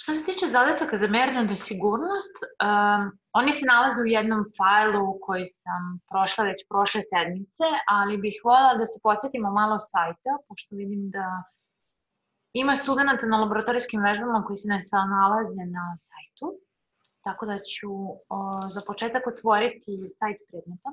Što se tiče zadataka za mernu sigurnost, oni se nalaze u jednom fajlu koji sam prošla već prošle sedmice, ali bih voljela da se podsjetimo malo sajta, pošto vidim da ima studenta na laboratorijskim vežbama koji se ne nalaze na sajtu. Tako da ću za početak otvoriti sajt predmeta.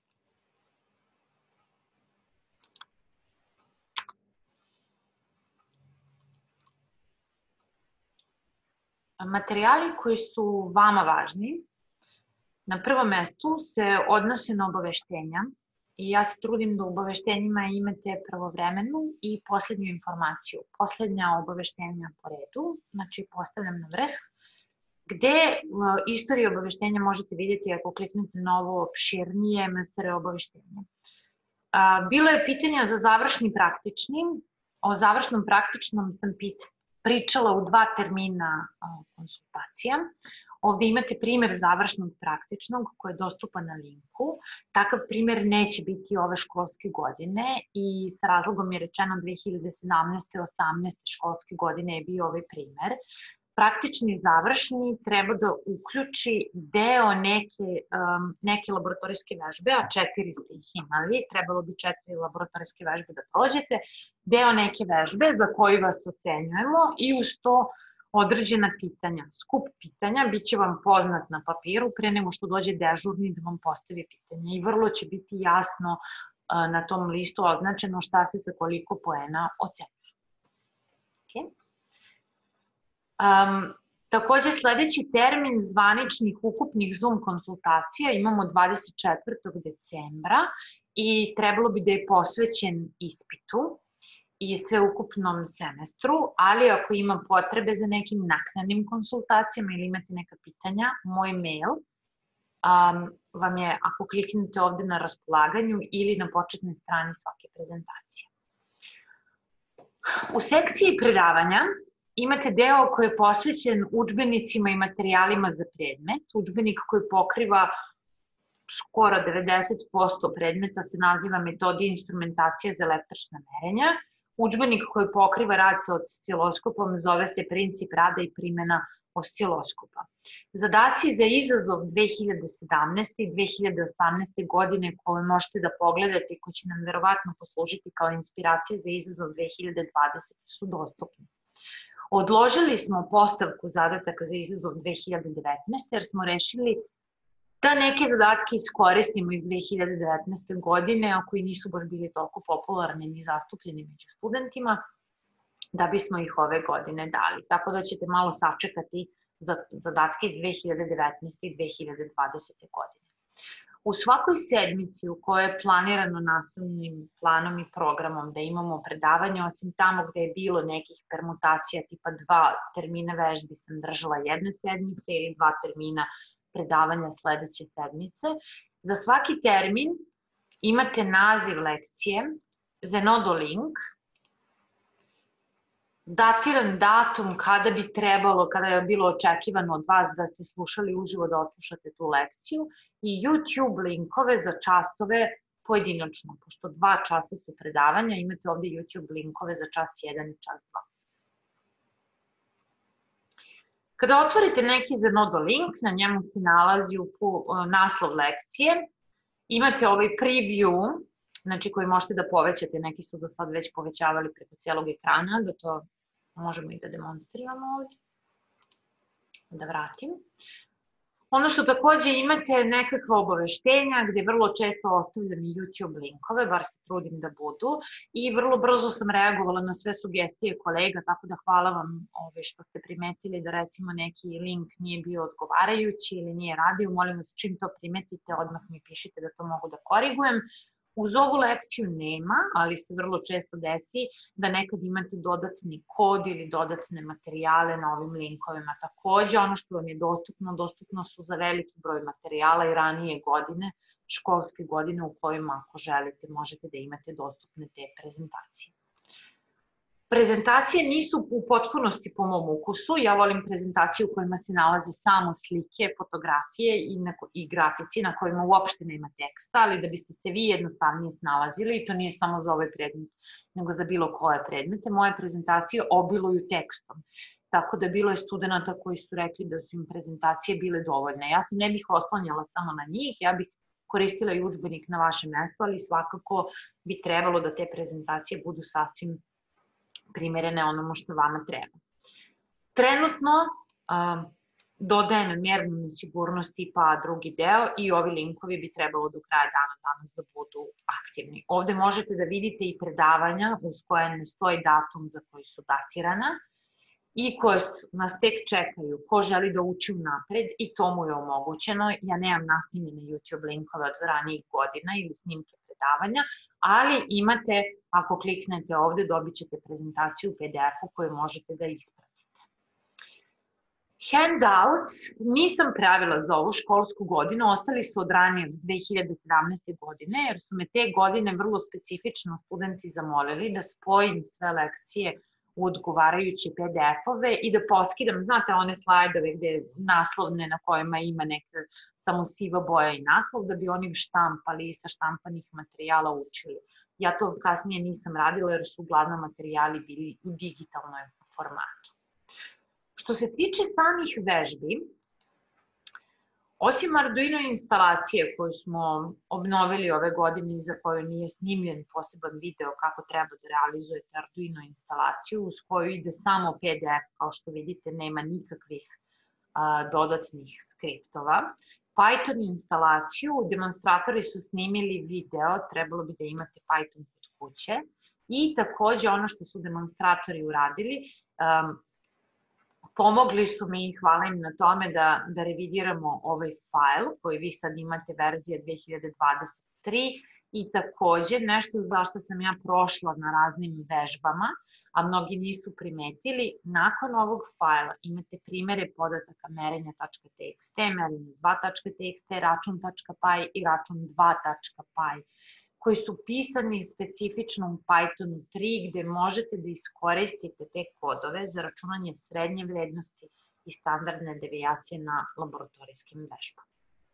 Materijali koji su vama važni, na prvom mestu se odnose na obaveštenja i ja se trudim da u obaveštenjima imate pravovremenu i poslednju informaciju. Poslednja obaveštenja po redu, znači postavljam na vrh, gde istoriju obaveštenja možete vidjeti ako kliknete na ovo opširnije MSR obaveštenje. Bilo je pitanja za završni praktični. O završnom praktičnom sam pričala u 2 termina konsultacija. Ovde imate primer završnog praktičnog koji je dostupan na linku. Takav primer neće biti ove školske godine i s razlogom je rečeno 2017-18 školske godine je bio ovaj primer. Praktični završni treba da uključi deo neke laboratorijske vežbe, a 4 ste ih imali, trebalo bi 4 laboratorijske vežbe da prođete, deo neke vežbe za koju vas ocenjujemo i uz to određena pitanja. Skup pitanja bit će vam poznat na papiru pre nego što dođe dežurni da vam postavi pitanje i vrlo će biti jasno na tom listu označeno šta se sa koliko poena ocenjuje. Takođe, sledeći termin zvaničnih ukupnih Zoom konsultacija imamo 24. decembra i trebalo bi da je posvećen ispitu i sveukupnom semestru, ali ako ima potrebe za nekim naknadnim konsultacijama ili imate neka pitanja, moj mail vam je, ako kliknete ovde na raspolaganju ili na početnoj strani svake prezentacije. U sekciji predavanja imate deo koji je posvećen udžbenicima i materijalima za predmet. Udžbenik koji pokriva skoro 90% predmeta se naziva Metode i instrumentacija za električna merenja. Udžbenik koji pokriva rad sa osciloskopom zove se Princip rada i primjena osciloskopa. Zadaci za izazov 2017. i 2018. godine koje možete da pogledate i koji će nam verovatno poslužiti kao inspiracija za izazov 2020. su dostupni. Odložili smo postavku zadataka za izazov 2019. jer smo rešili da neke zadatke iskoristimo iz 2019. godine, a koji nisu baš bili toliko popularni ni zastupljeni među studentima, da bismo ih ove godine dali. Tako da ćete malo sačekati zadatke iz 2019. i 2020. godine. U svakoj sedmici u kojoj je planirano nastavnim planom i programom da imamo predavanje, osim tamo gde je bilo nekih permutacija tipa 2 termina vežbi sam držala jedne sedmice ili 2 termina predavanja sledeće sedmice. Za svaki termin imate naziv lekcije, Zenodo link, datiran datum kada bi trebalo, kada je bilo očekivano od vas da ste slušali uživo da odslušate tu lekciju i YouTube linkove za časove pojedinačno, pošto 2 časa su predavanja, imate ovde YouTube linkove za čas 1 i čas 2. Kada otvorite neki Zenodo link, na njemu se nalazi naslov lekcije, imate ovaj preview, znači koji možete da povećate, neki su do sad već povećavali preko cijelog ekrana, da to možemo i da demonstriramo ovdje. Da vratim. Ono što takođe imate nekakva obaveštenja gde vrlo često ostavljam i YouTube linkove, bar se trudim da budu i vrlo brzo sam reagovala na sve sugestije kolega, tako da hvala vam što ste primetili da recimo neki link nije bio odgovarajući ili nije radio, molim vas čim to primetite odmah mi pišite da to mogu da korigujem. Uz ovu lekciju nema, ali se vrlo često desi da nekad imate dodatni kod ili dodatne materijale na ovim linkovima. Takođe, ono što vam je dostupno su za veliki broj materijala i ranije godine, školske godine u kojima ako želite možete da imate dostupne te prezentacije. Prezentacije nisu u potpunosti po mom ukusu, ja volim prezentacije u kojima se nalaze samo slike, fotografije i grafici na kojima uopšte nema teksta, ali da biste se vi jednostavnije snalazili, i to nije samo za ovaj predmet, nego za bilo koje predmete, moje prezentacije obiluju tekstom. tako da bilo je studenta koji su rekli da su im prezentacije bile dovoljne. Ja se ne bih oslanjala samo na njih, ja bih koristila i udžbenik na vaše mesto, ali svakako bi trebalo da te prezentacije budu sasvim primerene onomu što vama treba. Trenutno dodajem mjernu nesigurnost tipa A drugi deo i ovi linkovi bi trebalo do kraja dana danas da budu aktivni. Ovde možete da vidite i predavanja uz koje ne stoji datum za koji su datirana i koje nas tek čekaju. Ko želi da uči unapred i to mu je omogućeno. Ja nemam nasnimljene YouTube linkove od ranijih godina ili snimke predavanja, ali imate, ako kliknete ovde, dobit ćete prezentaciju u PDF-u koju možete da ispratite. Handouts nisam pravila za ovu školsku godinu, ostali su od ranije od 2017. godine, jer su me te godine vrlo specifično studenti zamolili da spojim sve lekcije u odgovarajuće PDF-ove i da poskidam, znate, one slajdove gde naslovne na kojima ima neka samo siva boja i naslov, da bi oni štampali sa štampanih materijala učili. Ja to kasnije nisam radila jer su uglavnom materijali bili u digitalnoj formatu. Što se tiče samih vežbi, osim Arduino instalacije koju smo obnovili ove godine i za koju nije snimljen poseban video kako treba da realizujete Arduino instalaciju, uz koju ide samo PDF, kao što vidite, nema nikakvih dodatnih skriptova. Python instalaciju, demonstratori su snimili video, trebalo bi da imate Python kod kuće. I takođe ono što su demonstratori uradili, pomogli su mi i hvala im na tome da revidiramo ovaj fajl koji vi sad imate verzija 2023 i takođe nešto zašto sam ja prošla na raznim vežbama, a mnogi nisu primetili, nakon ovog fajla imate primere podataka merenja.txt, merenje 2.txt, račun.py i račun 2.py koji su pisani specifično u Pythonu 3 gde možete da iskoristite te kodove za računanje srednje vrednosti i standardne devijacije na laboratorijskim vežbama.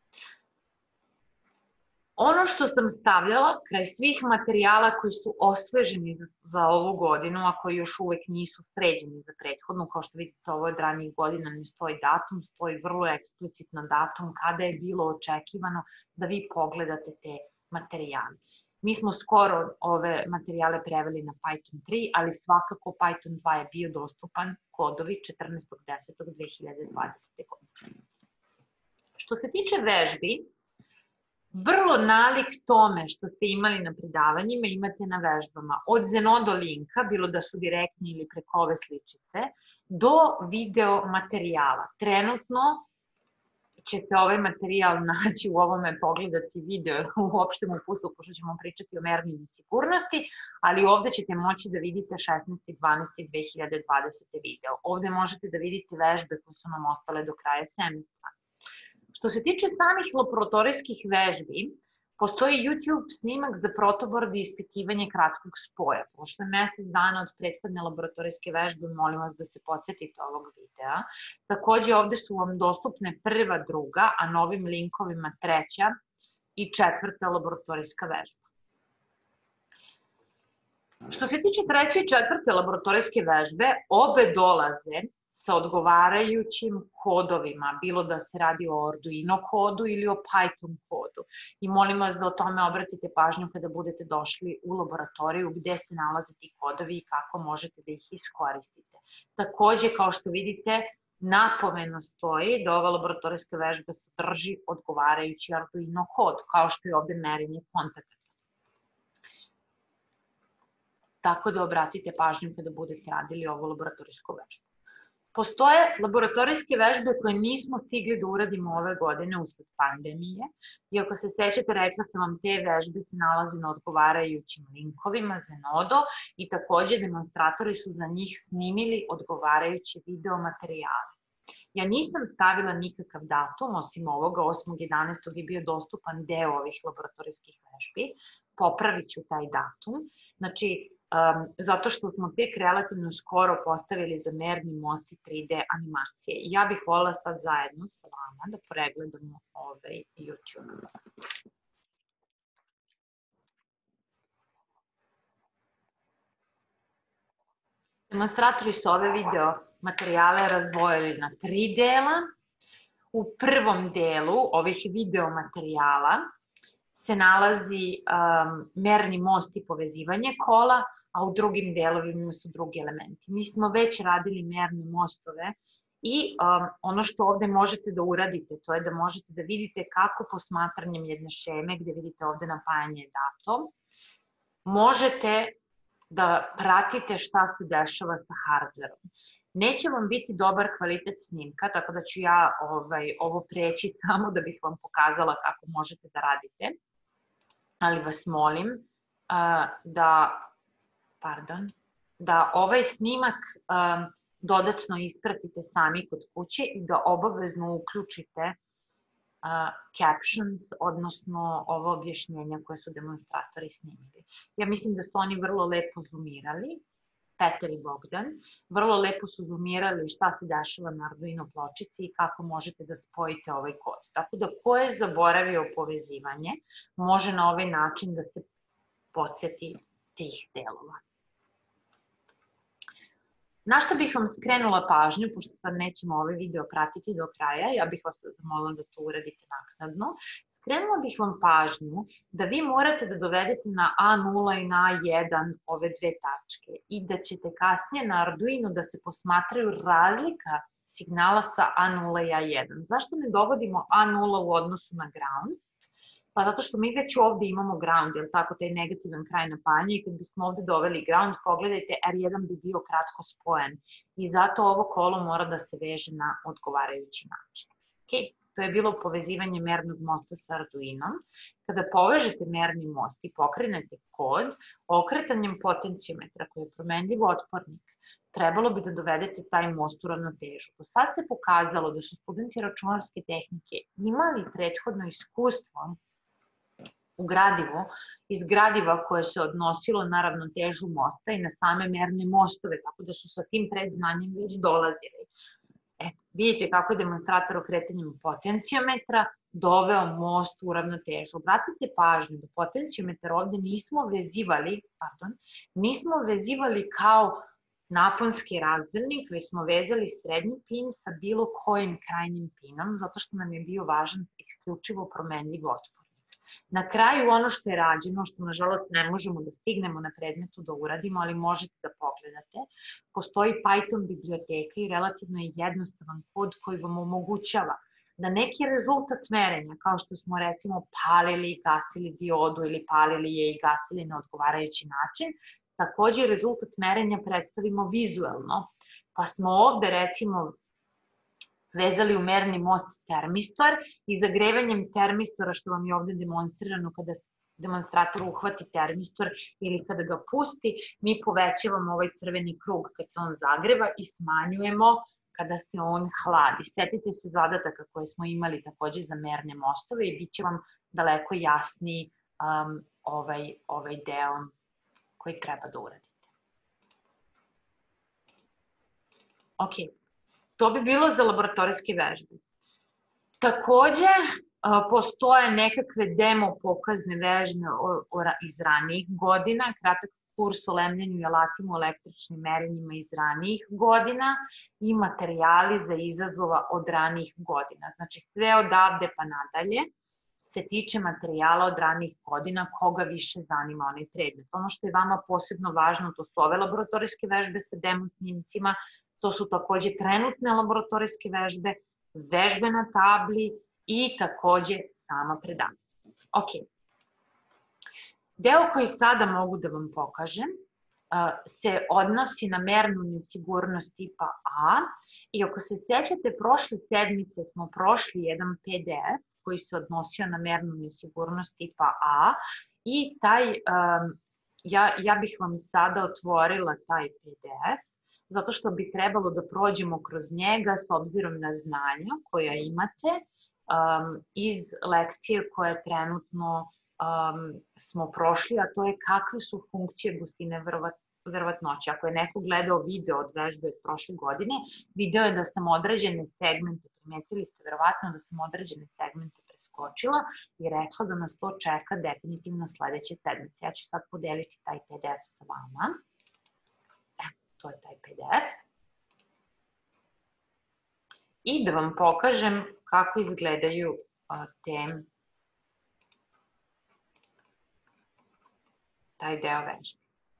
Ono što sam stavljala kraj svih materijala koji su osveženi za ovu godinu, a koji još uvek nisu sređeni za prethodnu, kao što vidite ovo od ranijih godina ne stoji datum, stoji vrlo eksplicitno datum kada je bilo očekivano da vi pogledate te materijale. Mi smo skoro ove materijale preveli na Python 3, ali svakako Python 2 je bio dostupan kodovi 14.10.2020. godine. Što se tiče vežbi, vrlo nalik tome što ste imali na predavanjima imate na vežbama. Od Zenodo linka, bilo da su direktni ili preko ove sličice, do video materijala. Trenutno ćete ovaj materijal naći u ovome, pogledati video u opštem upusu, pošto ćemo pričati o mernoj nesigurnosti, ali ovde ćete moći da vidite 16.12.2020. video. Ovde možete da vidite vežbe koje su nam ostale do kraja semestra. Što se tiče samih laboratorijskih vežbi, postoji YouTube snimak za protobord i ispitivanje kratkog spoja. Pošto je mesec dana od prethodne laboratorijske vežbe, molim vas da se podsjetite ovog videa. Takođe ovde su vam dostupne prva, druga, a novim linkovima treća i četvrta laboratorijska vežba. Što se tiče treće i četvrte laboratorijske vežbe, obe dolaze sa odgovarajućim kodovima, bilo da se radi o Arduino kodu ili o Python kodu. I molim vas da o tome obratite pažnju kada budete došli u laboratoriju gde se nalaze ti kodovi i kako možete da ih iskoristite. Takođe, kao što vidite, napomena stoji da ova laboratorijska vežba sadrži odgovarajući Arduino kod, kao što je ovde merenje kontakata. Tako da obratite pažnju kada budete radili ovu laboratorijsku vežbu. Postoje laboratorijske vežbe koje nismo stigli da uradimo ove godine usled pandemije i ako se sećate, rekla sam vam, te vežbe se nalaze na odgovarajućim linkovima Zenodo i takođe demonstratori su za njih snimili odgovarajuće video materijale. Ja nisam stavila nikakav datum, osim ovoga, 8.11. je bio dostupan deo ovih laboratorijskih vežbi, popravit ću taj datum, znači, zato što smo tek relativno skoro postavili za merni most i 3D animacije. Ja bih voljela sad zajedno sa vama da pregledamo ovaj YouTube. Demonstratori su ove video materijale razdvojili na 3 dela. U prvom delu ovih video materijala se nalazi merni most i povezivanje kola, a u drugim delovima su drugi elementi. Mi smo već radili merne mostove i ono što ovde možete da uradite, to je da možete da vidite kako posmatranjem jedne šeme, gde vidite ovde napajanje je dato, možete da pratite šta se dešava sa hardverom. Neće vam biti dobar kvalitet snimka, tako da ću ja ovo preći samo da bih vam pokazala kako možete da radite, ali vas molim da ovaj snimak dodatno ispratite sami kod kuće i da obavezno uključite captions, odnosno ovo objašnjenja koje su demonstratori snimili. Ja mislim da su oni vrlo lepo zoomirali, Petar i Bogdan, vrlo lepo su zoomirali šta se dešava na Arduino pločici i kako možete da spojite ovaj kod. Tako da ko je zaboravio povezivanje, može na ovaj način da se podsjeti tih delova. Na što bih vam skrenula pažnju, pošto sad nećemo ovaj video pratiti do kraja, ja bih vas zamolila da to uradite naknadno, skrenula bih vam pažnju da vi morate da dovedete na A0 i na A1 ove dve tačke i da ćete kasnije na Arduino da se posmatraju razlika signala sa A0 i A1. Zašto ne dovodimo A0 u odnosu na ground? Pa zato što mi već ovde imamo ground, jel tako, taj negativan kraj napajanja i kad bismo ovde doveli ground, pogledajte, R1 bi bio kratko spojen i zato ovo kolo mora da se veže na odgovarajući način. To je bilo povezivanje mernog mosta sa Arduinom. Kada povežete merni most i pokrenete kod, okretanjem potencijometra koji je promenljiv otpornik, trebalo bi da dovedete taj most u ravnotežu. Do sad se pokazalo da su studenti računarske tehnike imali prethodno iskustvo u gradivu, iz gradiva koje se odnosilo na ravnotežu mosta i na same merne mostove, tako da su sa tim predznanjem već dolazili. Vidite kako je demonstrator okretanjem potencijometra doveo most u ravnotežu. Obratite pažnju da potencijometar ovde nismo vezivali kao naponski razdelnik, već smo vezali srednji pin sa bilo kojim krajnjim pinom, zato što nam je bio važan isključivo promenljiv otpornik. Na kraju ono što je rađeno, što nažalost ne možemo da stignemo na predmetu da uradimo, ali možete da pogledate, postoji Python biblioteka i relativno je jednostavan kod koji vam omogućava da neki rezultat merenja, kao što smo recimo palili i gasili diodu ili palili je i gasili na odgovarajući način, takođe rezultat merenja predstavimo vizuelno, pa smo ovde recimo vezali u merni most termistor i zagrevanjem termistora, što vam je ovde demonstrirano kada demonstrator uhvati termistor ili kada ga pusti, mi povećavamo ovaj crveni krug kad se on zagreva i smanjujemo kada se on hladi. Setite se zadataka koje smo imali takođe za merne mostove i bit će vam daleko jasniji ovaj deo koji treba da uradite. Ok. To bi bilo za laboratorijske vežbe. Takođe, postoje nekakve demo pokazne vežbe iz ranijih godina, kratak kurs o lemljenju i alatima u električnim merenjima iz ranijih godina i materijali za izazova od ranijih godina. Znači, sve odavde pa nadalje se tiče materijala od ranijih godina, koga više zanima onaj predmet. Ono što je vama posebno važno, to su ove laboratorijske vežbe sa demo snimcima, to su takođe trenutne laboratorijske vežbe, vežbe na tabli i takođe sama predavanja. Ok. Deo koji sada mogu da vam pokažem se odnosi na mernu nesigurnost tipa A i ako se sećate, prošle sedmice smo prošli jedan PDF koji se odnosio na mernu nesigurnost tipa A i ja bih vam sada otvorila taj PDF zato što bi trebalo da prođemo kroz njega s obzirom na znanja koja imate iz lekcije koje trenutno smo prošli, a to je kakve su funkcije gustine verovatnoće. Ako je neko gledao video od vežbe od prošle godine, video je da sam određene segmente, primetili ste verovatno da sam određene segmente preskočila i rekla da nas to čeka definitivno sledeće sedmice. Ja ću sad podeliti taj PDF sa vama. To je taj PDF. i da vam pokažem kako izgledaju taj deo vežbe.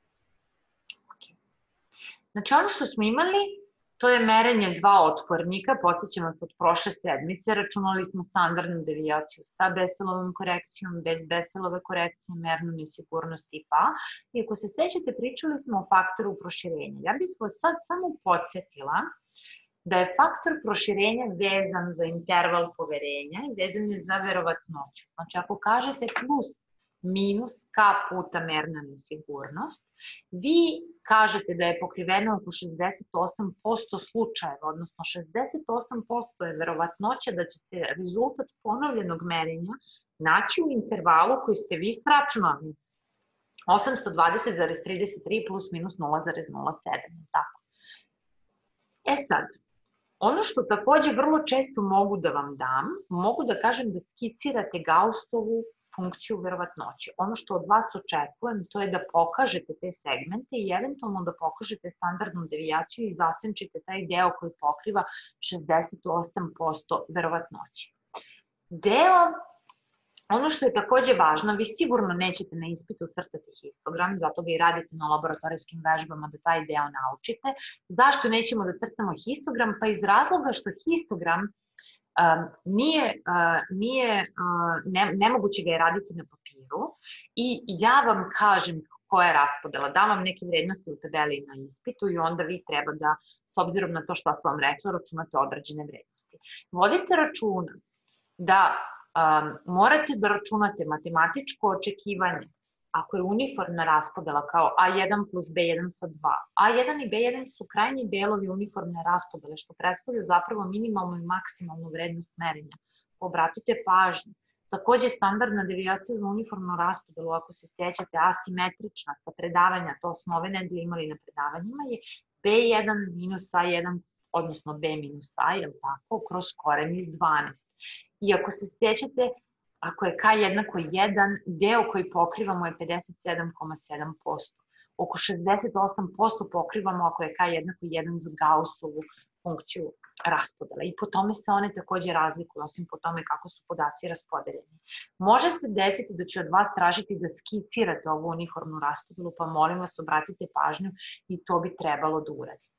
Znači, ono što smo imali, to je merenje dva otpornika, podsjećamo se od prošle sedmice, računali smo standardnu devijaciju sa Besselovom korekcijom, bez Besselove korekcije, mernu nesigurnost tipa A. I ako se sećate, pričali smo o faktoru proširenja. Ja bih vas sad samo podsjetila da je faktor proširenja vezan za interval poverenja i vezan je za verovatnoću. Znači, ako kažete plus minus k puta merna nesigurnost, vi kažete da je pokriveno oko 68% slučajeva, odnosno 68% je verovatnoća da ćete rezultat ponovljenog merenja naći u intervalu koji ste vi sračunali. 820,33 plus minus 0,07, tako. E sad, ono što takođe vrlo često mogu da vam dam, mogu da kažem da skicirate Gaussovu funkciju verovatnoće. Ono što od vas očekujem, to je da pokažete te segmente i eventualno da pokažete standardnu devijaciju i zasenčite taj deo koji pokriva 68% verovatnoće. Ono što je takođe važno, vi sigurno nećete na ispitu crtati histogram, zato ga i radite na laboratorijskim vežbama da taj deo naučite. Zašto nećemo da crtamo histogram? Pa iz razloga što histogram nemoguće ga je raditi na papiru i ja vam kažem koja je raspodela, dam vam neke vrednosti u tabeli na ispitu i onda vi treba da, s obzirom na to što sam vam rekla, računate određene vrednosti. Vodite računa da morate da računate matematičko očekivanje ako je uniformna raspodela kao A1 plus B1 sa 2. A1 i B1 su krajnji delovi uniformne raspodele, što predstavlja zapravo minimalnu i maksimalnu vrednost merenja. Obratite pažnju. Takođe, standardna devijacija za uniformnu raspodelu, ako se sjećate, asimetrična sa predavanja, to smo ove nedelje imali na predavanjima, je B1 minus A1, odnosno B minus A, je li tako, kroz koren iz 12. I ako se sjećate, ako je K jednako 1, deo koji pokrivamo je 57,7%. Oko 68% pokrivamo ako je K jednako 1 za Gaussovu funkciju raspodela. I po tome se one takođe razlikuju, osim po tome kako su podaci raspodeljeni. Može se desiti da će od vas tražiti da skicirate ovu uniformnu raspodelu, pa molim vas obratite pažnju i to bi trebalo da uradite.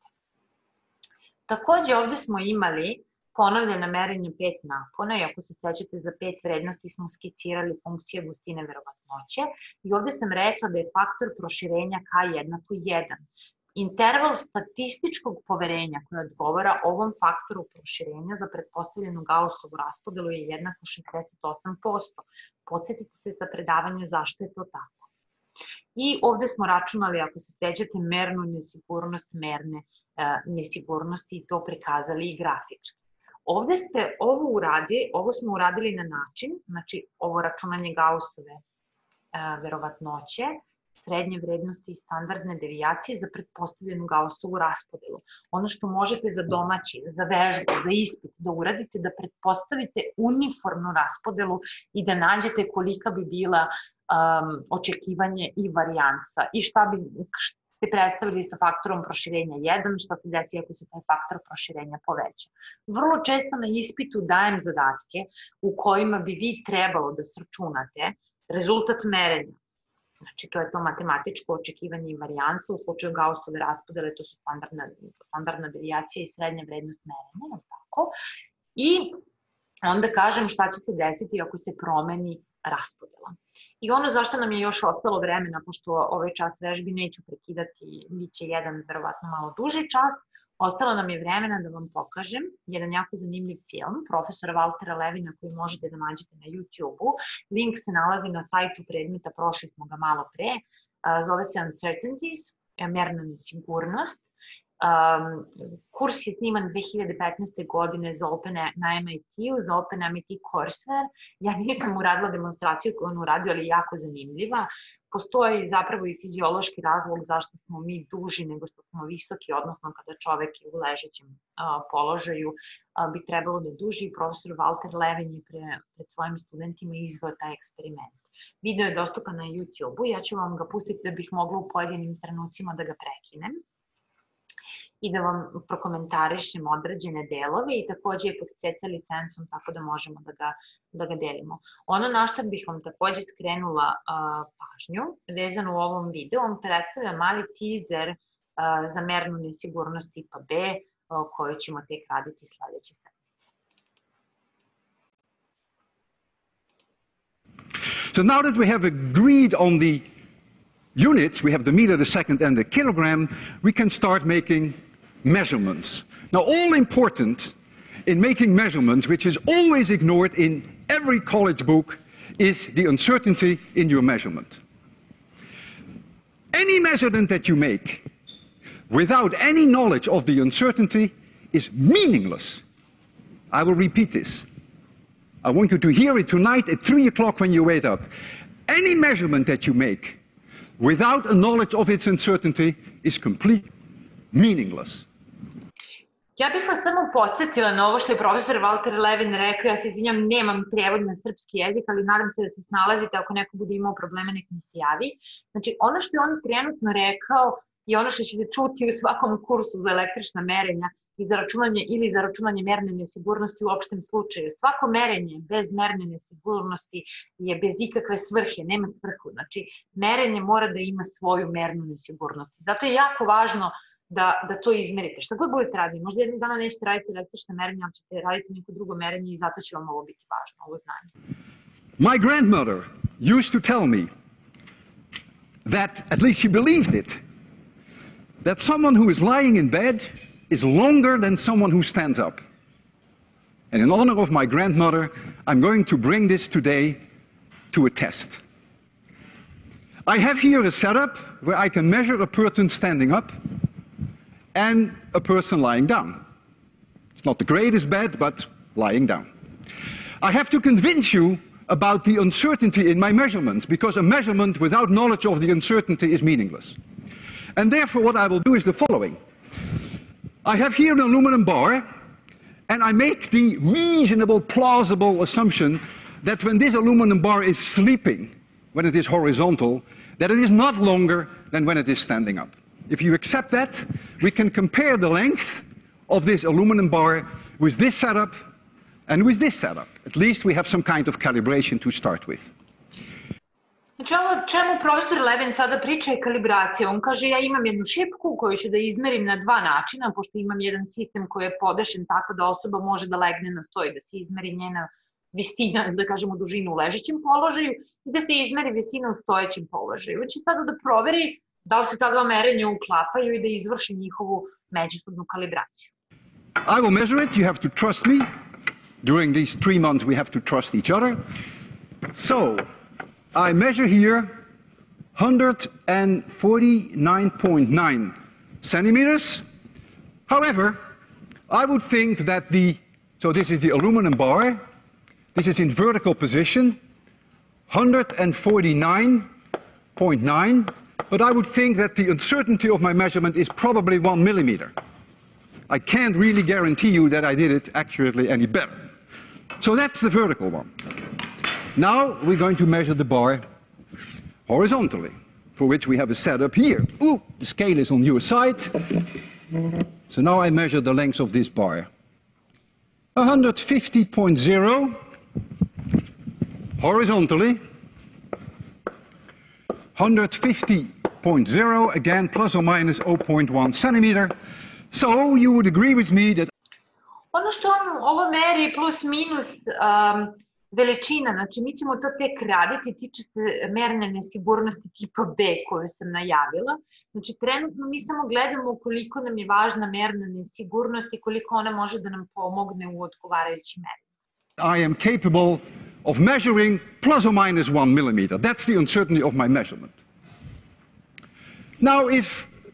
Takođe ovde smo imali ponovljena merenja 5 napona i ako se sećate za 5 vrednosti smo skicirali funkcije gustine verovatnoće i ovde sam rekla da je faktor proširenja K jednako 1. Interval statističkog poverenja koji odgovara ovom faktoru proširenja za pretpostavljenu Gaussovu raspodelu je jednako 68%. Podsjetite se sa predavanja zašto je to tako. I ovde smo računali, ako se sećate, mernu nesigurnost, merne nesigurnosti i to prikazali i grafički. Ovde ste ovo smo uradili na način, znači ovo računanje Gaussove verovatnoće, srednje vrednosti i standardne devijacije za pretpostavljenu Gaussovu raspodelu. Ono što možete za domaći, za vežbu, za ispit da uradite, da pretpostavite uniformnu raspodelu i da nađete kolika bi bila očekivanje i varijansa i šta bi ste predstavili sa faktorom proširenja 1, šta se desi ako se taj faktor proširenja poveća. Vrlo često na ispitu dajem zadatke u kojima bi vi trebalo da sračunate rezultat merenja. Znači, to je to matematičko očekivanje i varijansa, u slučaju Gaussove raspodele, to su standardna devijacija i srednja vrednost merenja, tako? I onda kažem šta će se desiti ako se promeni raspodela. I ono zašto nam je još ostalo vremena, pošto ovaj čas vežbi neću prekidati, bit će jedan verovatno malo duži čas, ostalo nam je vremena da vam pokažem jedan jako zanimljiv film profesora Valtera Levina koji možete da nađete na YouTube-u. Link se nalazi na sajtu predmeta, prošli smo ga malo pre, zove se Uncertainties, merna nesigurnost. Kurs je sniman 2015. godine na MIT-u, za OpenMIT Courseware. Ja nisam uradila demonstraciju koju on uradio, ali jako zanimljiva. Postoji zapravo i fiziološki razlog zašto smo mi duži nego što smo visoki, odnosno kada čovek je u ležećem položaju bi trebalo da je duži. Profesor Walter Levin je pred svojim studentima izveo taj eksperiment. Video je dostupan na YouTube-u, ja ću vam ga pustiti da bih mogla u pojedinim trenucima da ga prekinem. i da vam prokomentarišem određene delove i takođe je pod CC licencom tako da možemo da ga delimo. Ono na što bih vam takođe skrenula pažnju vezano u ovom videu, on predstavlja mali teaser za mernu nesigurnost tipa B koju ćemo tek raditi sledeće sedmice. So now that we have agreed on the units, we have the meter, the second, and the kilogram, we can start making measurements. Now, all important in making measurements, which is always ignored in every college book, is the uncertainty in your measurement. Any measurement that you make without any knowledge of the uncertainty is meaningless. I will repeat this. I want you to hear it tonight at 3 o'clock when you wake up. Any measurement that you make without a knowledge of its uncertainty is complete meaningless. Ja bih vas samo podsjetila na ovo što je profesor Walter Levin rekao, ja se izvinjam, nemam prijevod na srpski jezik, ali nadam se da se snalazite, ako neko bude imao probleme nek mi se javi. Znači, ono što je on trenutno rekao i ono što ćete čuti u svakom kursu za električna merenja i za računanje ili za računanje merne nesigurnosti u opštem slučaju. Svako merenje bez merne nesigurnosti je bez ikakve svrhe, nema svrhu. Znači, merenje mora da ima svoju mernu nesigurnost. Zato je jako važno da to izmerite. Šta god budete raditi, možda jednog dana nećete raditi električne merenje, ali ćete raditi neko drugo merenje i zato će vam ovo biti važno, ovo znanje. My grandmother used to tell me that, at least she believed it, that someone who is lying in bed is longer than someone who stands up. And in honor of my grandmother, I'm going to bring this today to a test. I have here a setup where I can measure a person standing up and a person lying down. It's not the greatest bed, but lying down. I have to convince you about the uncertainty in my measurements, because a measurement without knowledge of the uncertainty is meaningless. And therefore what I will do is the following. I have here an aluminum bar, and I make the reasonable, plausible assumption that when this aluminum bar is sleeping, when it is horizontal, that it is not longer than when it is standing up. If you accept that, we can compare the length of this aluminum bar with this setup and with this setup. At least we have some kind of calibration to start with. Znači ovo čemu profesor Levin sada priča je kalibracija. On kaže ja imam jednu šipku koju ću da izmerim na dva načina, pošto imam jedan sistem koji je podešen tako da osoba može da legne na sto i da se izmeri njena visina, da kažemo dužinu u ležećem položaju i da se izmeri visina u stojećem položaju. Hoće sada da proveri da li se ta dva merenja uklapaju i da izvrši njihovu međusobnu kalibraciju. I will measure it. You have to trust me. During these 3 months we have to trust each other. So, I measure here 149.9 centimeters. However, I would think that so this is the aluminum bar, this is in vertical position, 149.9, but I would think that the uncertainty of my measurement is probably 1 millimeter. I can't really guarantee you that I did it accurately any better. So that's the vertical one. Now we're going to measure the bar horizontally, for which we have a setup here. Ooh, the scale is on your side. So now I measure the length of this bar. 150.0 horizontally. 150.0, again, plus or minus 0.1 centimeter. So you would agree with me that ono što ovo meri plus minus veličina, znači mi ćemo to tek raditi, tiče se merne nesigurnosti tipa B koju sam najavila. Znači trenutno mi samo gledamo koliko nam je važna merna nesigurnost i koliko ona može da nam pomogne u odgovarajućim merenju. I am capable of measuring plus or minus 1 millimeter. That's the uncertainty of my measurement. Now if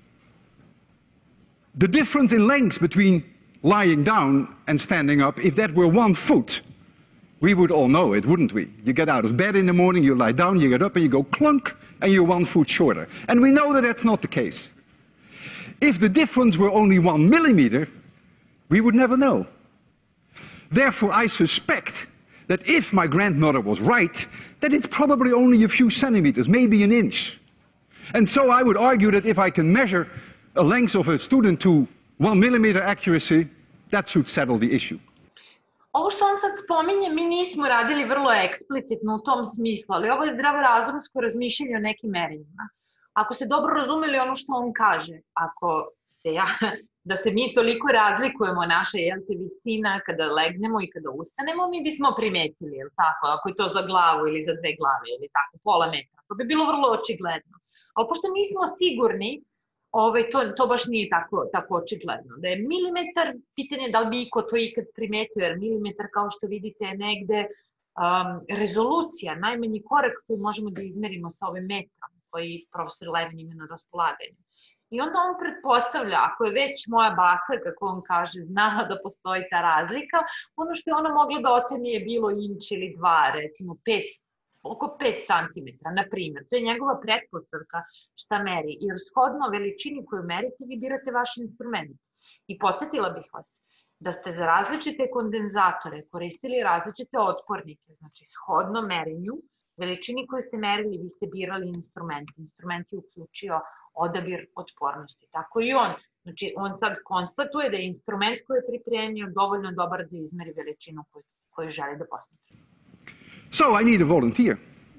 the difference in length between lying down and standing up, if that were 1 foot, we would all know it, wouldn't we? You get out of bed in the morning, you lie down, you get up and you go clunk, and you're 1 foot shorter. And we know that that's not the case. If the difference were only 1 millimeter, we would never know. Therefore, I suspect that if my grandmother was right, that it's probably only a few centimeters, maybe an inch. And so I would argue that if I can measure a length of a student to 1 millimeter accuracy, that should settle the issue. Ovo što on sad spominje, mi nismo radili vrlo eksplicitno u tom smislu, ali ovo je zdravorazumsko razmišljanje o nekim merenjima. Ako ste dobro razumeli ono što on kaže, da se mi toliko razlikujemo naša visina kada legnemo i kada ustanemo, mi bismo primetili, je li tako? Ako je to za glavu ili za 2 glave ili tako, pola metra. To bi bilo vrlo očigledno. Ali pošto nismo sigurni, to baš nije tako očigledno. Da je milimetar, pitanje da li bi iko to ikad primetio, jer milimetar, kao što vidite, je negde rezolucija, najmanji korak koji možemo da izmerimo sa ovim metrom, koji profesor Levin ima na raspolaganju. I onda on pretpostavlja, ako je već moja baka, kako on kaže, znala da postoji ta razlika, ono što je ona mogla da oceni je bilo inč ili 2, recimo oko 5 cm, na primjer. To je njegova pretpostavka šta meri, jer shodno veličini koju merite, vi birate vaš instrument. I podsjetila bih vas da ste za različite kondenzatore koristili različite otpornike, znači shodno merenju, veličini koju ste merili, vi ste birali instrument. Instrument je uključio odabir otpornosti. Tako i on. Znači, on sad konstatuje da je instrument koji je pripremio dovoljno dobar da izmeri veličinu koju želi da posmatra. So I need a volunteer.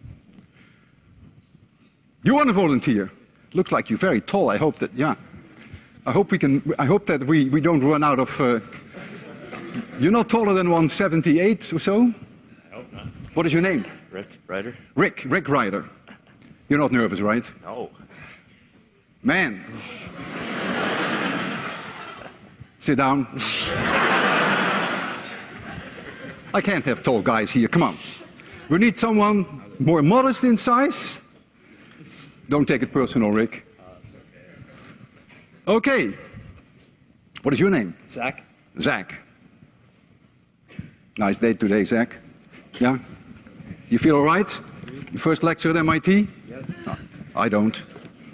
You want a volunteer? Looks like you're very tall. I hope that, yeah. I hope that we don't run out of... You're not taller than 178 or so? I hope not. What is your name? Rick Ryder. Rick Ryder. You're not nervous, right? No. Man. Sit down. I can't have tall guys here, come on. We need someone more modest in size. Don't take it personal, Rick. Okay. What is your name? Zach. Zach. Nice day today, Zach. Yeah? You feel all right? Your first lecture at MIT? Yes. No, I don't.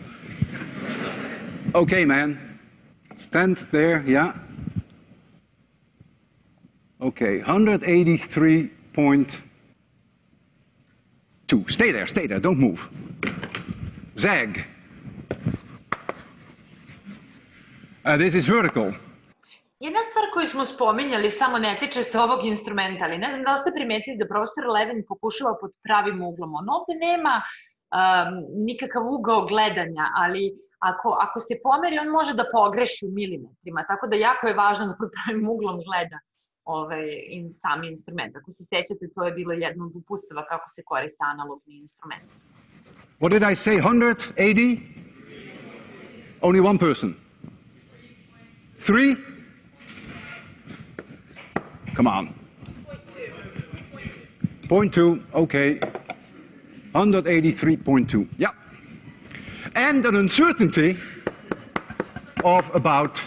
Okay, man. Stand there, yeah. Okay, 183.2. Stay there, don't move. Zag. This is vertical. Jedna stvar koju smo spominjali samo ne tiče se ovog instrumenta, ali ne znam da li ste primetili da profesor Levin pokušava pod pravim uglom. On ovde nema nikakav ugao gledanja, ali ako se pomeri, on može da pogreši u milimetrima, tako da jako je važno da pod pravim uglom gleda sami instrument. Ako se sećate, to je bilo jedno od upustava kako se koriste analogni instrument. What did I say, 180? Only one person. 3? Come on. 0.2, okay. 183.2, yeah. And an uncertainty of about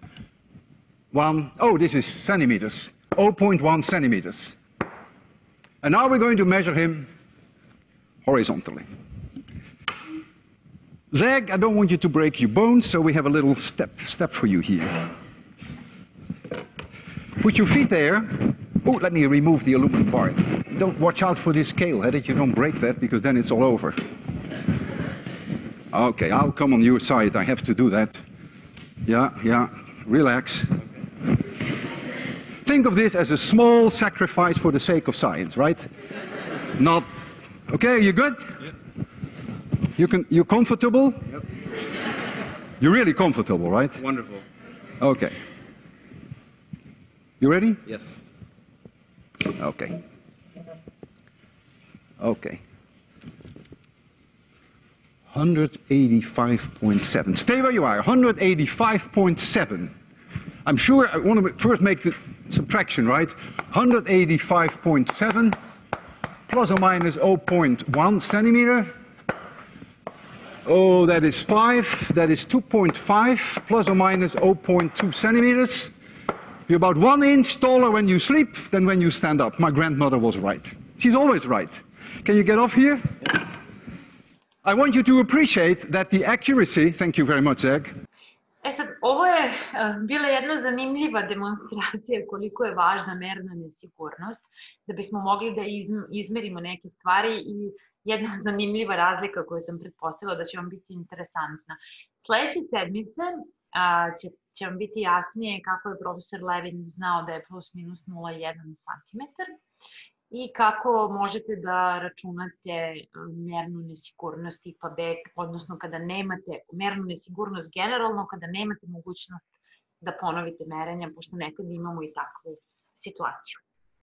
this is centimeters, 0.1 centimeters. And now we're going to measure him horizontally. Zag, I don't want you to break your bones, so we have a little step for you here. Put your feet there. Oh, let me remove the aluminum bar. Don't watch out for this scale, that you don't break that, because then it's all over. Okay, I'll come on your side. I have to do that. Yeah, relax. Think of this as a small sacrifice for the sake of science, right? It's not... Okay, you good? Yep. You're comfortable? Yep. You're really comfortable, right? Wonderful. Okay. You ready? Yes. Okay. 185.7. Stay where you are. 185.7. I'm sure I want to first make the subtraction, right? 185.7 plus or minus 0.1 centimeter. Oh, that is 5. That is 2.5 plus or minus 0.2 centimeters. You're about 1 inch taller when you sleep than when you stand up. My grandmother was right. She's always right. Can you get off here? Yeah. I want you to appreciate that the accuracy, thank you very much, Zach. Sad, ovo je bila jedna zanimljiva demonstracija koliko je važna merna nesigurnost, da bismo mogli da izmerimo neke stvari i jedna zanimljiva razlika koju sam pretpostavila da će vam biti interesantna. Sledeće sedmice će vam biti jasnije kako je profesor Levin znao da je plus minus 0,1 cm i kako možete da računate mernu nesigurnost tipa B, odnosno kada nemate mernu nesigurnost generalno, kada nemate mogućnost da ponovite merenja, pošto nekad imamo i takvu situaciju.